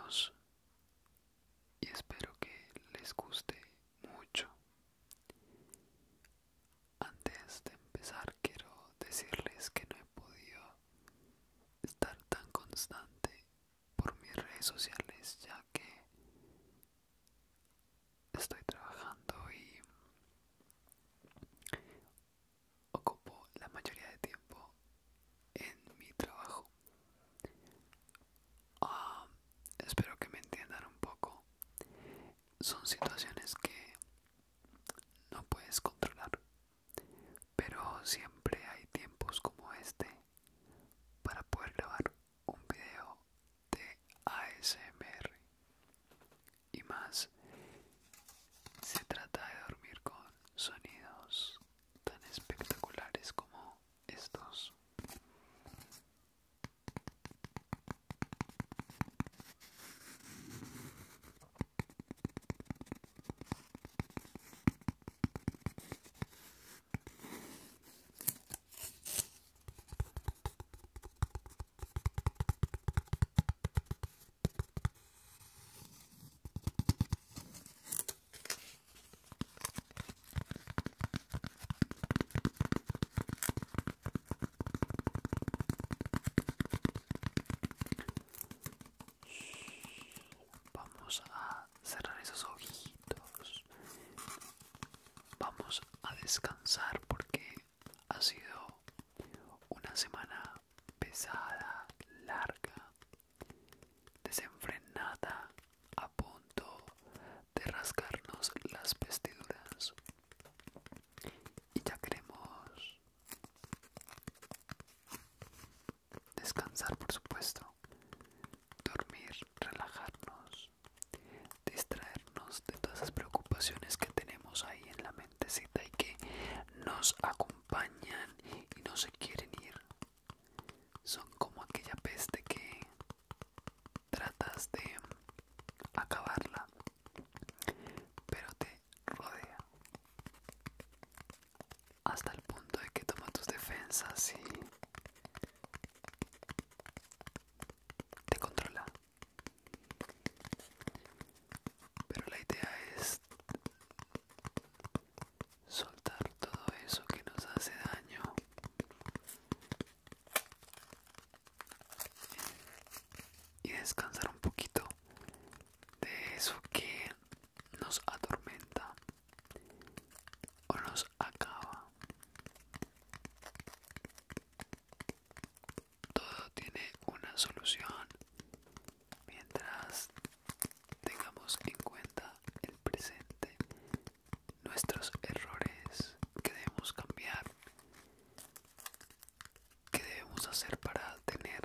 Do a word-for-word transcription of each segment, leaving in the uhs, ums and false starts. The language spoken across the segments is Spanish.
bienvenidos y espero que les guste mucho. Antes de empezar quiero decirles que no he podido estar tan constante por mis redes sociales, ya que estoy trabajando y ocupo la mayoría de tiempo en mi trabajo. Ah, espero que me entiendan un poco. Son situaciones que no puedes controlar, pero siempre hay tiempos como este para poder grabar un video de A S M R. Y más, se trata de dormir con sonidos tan espectaculares como estos. Vamos a cerrar esos ojitos. Vamos a descansar porque ha sido una semana pesada, larga, desenfrenada, a punto de rasgarnos las vestiduras. Y ya queremos descansar, por supuesto, dormir, relajarnos, distraernos de todas esas preocupaciones que tenemos ahí en la mentecita y que nos acompañan y no se quieren ir. Son como aquella peste que tratas de acabarla, pero te rodea hasta el punto de que toma tus defensas y te controla. Pero la idea es soltar todo eso que nos hace daño y descansar un poquito de eso que nos atormenta o nos acaba. Todo tiene una solución mientras tengamos en cuenta el presente, nuestros errores, que debemos cambiar, qué debemos hacer para tener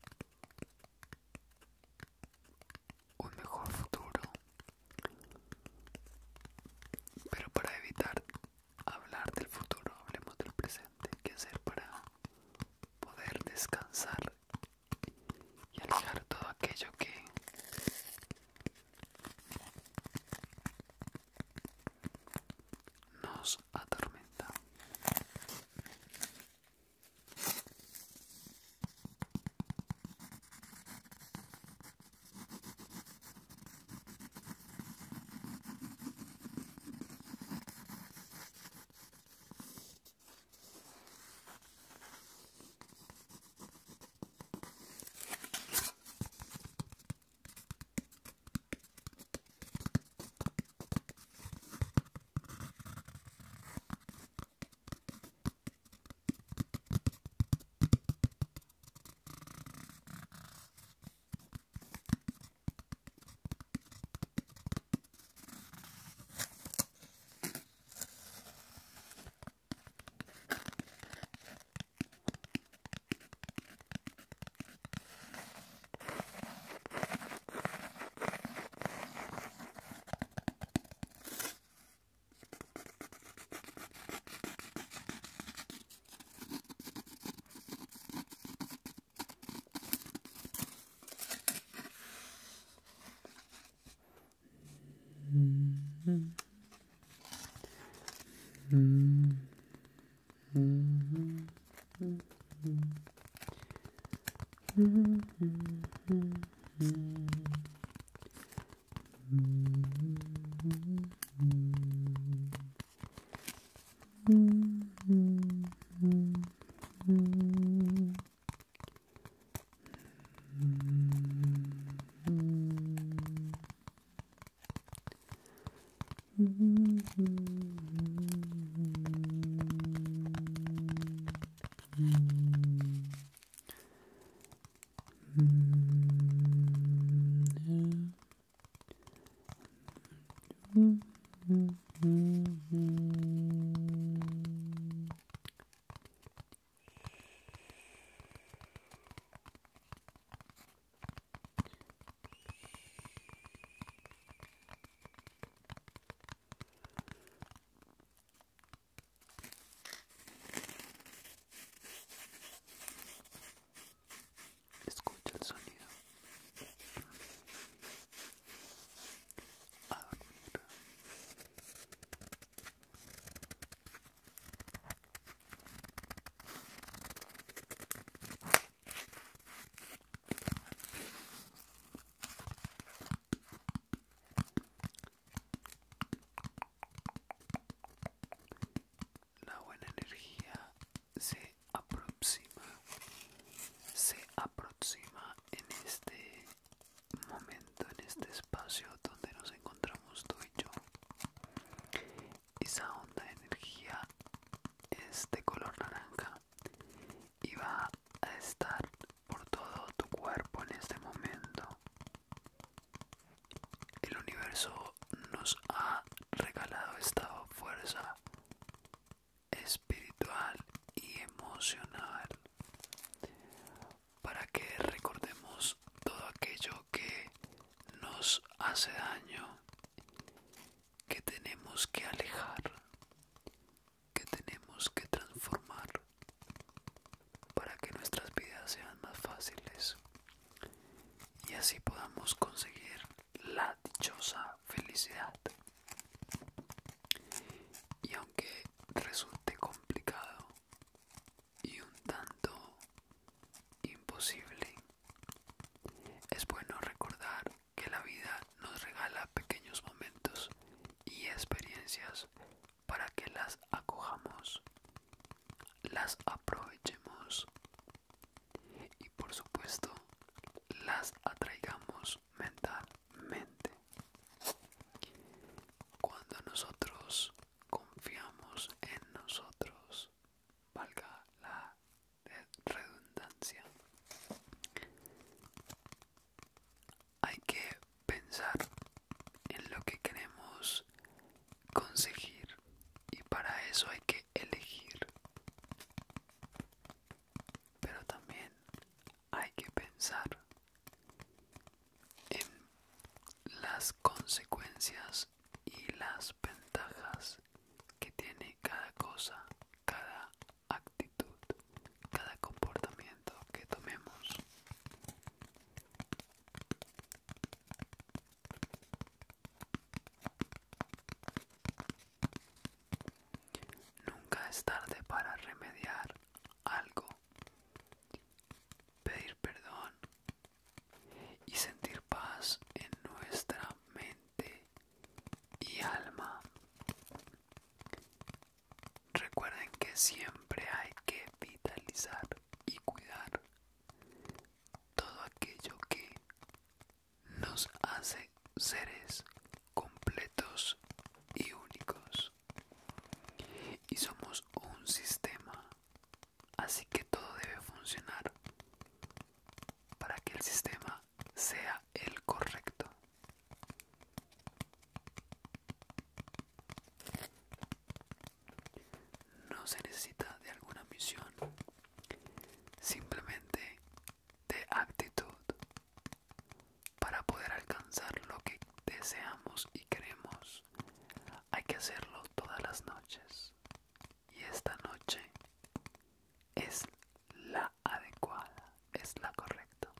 un mejor futuro. Pero para evitar hablar del futuro, hablemos del presente. ¿Qué hacer para poder descansar y alejar todo aquello que nos atormenta? Escucha el sonido. A dormir. La buena energía se aproxima, se aproxima en este momento, en este espacio donde nos encontramos tú y yo. Esa onda de energía es de color naranja y va a estar por todo tu cuerpo en este momento. El universo nos ha regalado esta fuerza espiritual y emocional para que recordemos todo aquello que nos hace daño, que tenemos que alejar, que tenemos que transformar para que nuestras vidas sean más fáciles y así podamos conseguir la dichosa felicidad. Y aunque resulte complicado y un tanto imposible, es bueno recordar que la vida nos regala pequeños momentos y experiencias para que las acojamos, las aprovechemos y por supuesto las atraigamos mentalmente. Cuando nosotros confiamos en nosotros, valga la redundancia, hay que pensar en lo que queremos conseguir y para eso hay que elegir, pero también hay que pensar en las consecuencias y las ventajas que tiene cada cosa, cada actitud, cada comportamiento que tomemos. Nunca es tarde para remediar algo, pedir perdón y sentir paz en nuestra mente y alma. Recuerden que siempre hay que vitalizar y cuidar todo aquello que nos hace seres completos y únicos. Y somos un sistema, así que todo debe funcionar para que el sistema sea el correcto. No se necesita de alguna misión, simplemente de actitud para poder alcanzar lo que deseamos y queremos. Hay que hacerlo todas las noches y esta noche es la adecuada, es la correcta.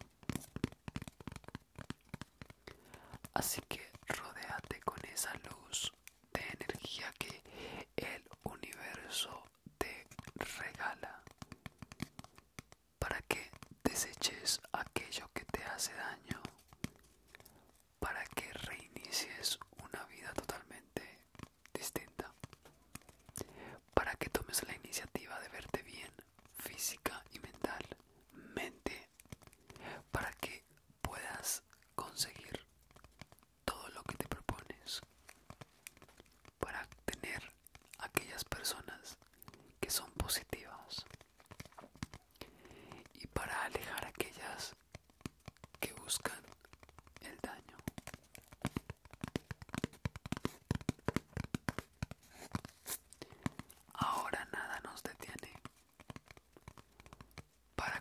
Así que rodéate con esa luz de energía que el universo te regala para que deseches aquello que te hace daño, para que reinicies una vida totalmente distinta, para que tomes la iniciativa de verte bien física y mentalmente, para que puedas conseguir todo lo que te propones.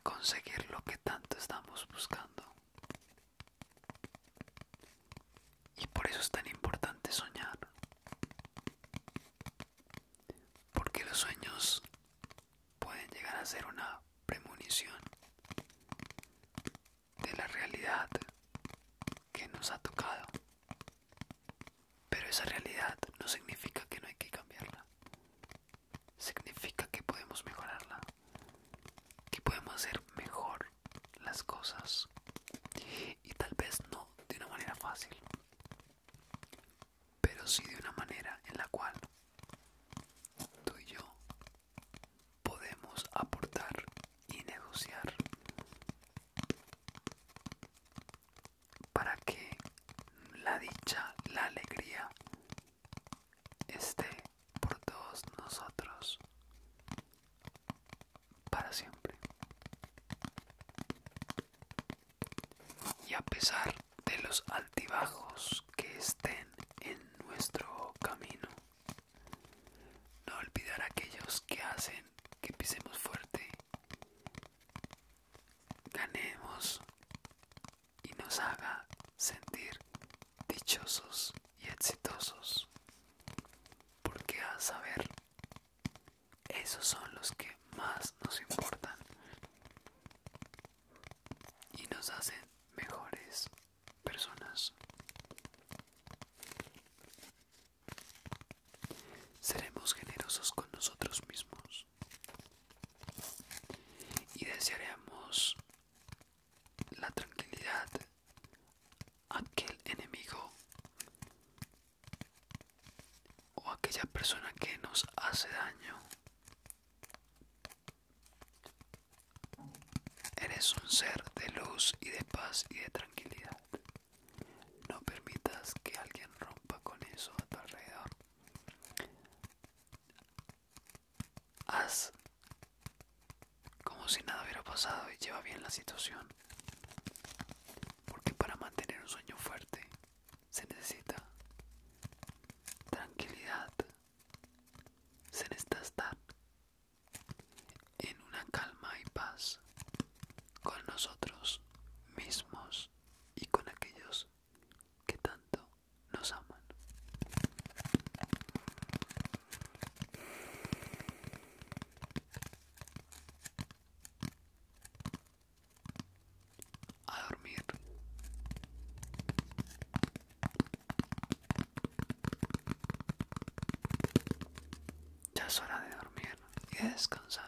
conseguir lo que tanto estamos buscando. Y por eso es tan importante soñar, porque los sueños pueden llegar a ser una premonición de la realidad que nos ha tocado, pero esa realidad no significa que no hay que cambiarla, significa que podemos mejorarla, que podemos hacer mejor las cosas, y tal vez no de una manera fácil, pero sí de una manera en la cual tú y yo podemos aportar y negociar para que la dicha, la alegría esté por todos nosotros para siempre. Y a pesar de los altibajos que estén en nuestro camino, no olvidar a aquellos que hacen que pisemos fuerte, ganemos y nos haga sentir dichosos y exitosos, porque a saber, esos son los que más nos importan y nos hacen mejores personas. Seremos generosos con nosotros mismos y desearemos la tranquilidad a aquel enemigo o aquella persona que nos hace daño. Eres un ser de luz y de paz y de tranquilidad. No permitas que alguien rompa con eso a tu alrededor. Haz como si nada hubiera pasado y lleva bien la situación. Porque para mantener un sueño fuerte se necesita tranquilidad. Se necesita estar en una calma y paz con nosotros mismos y con aquellos que tanto nos aman. A dormir. Ya es hora de dormir y de descansar.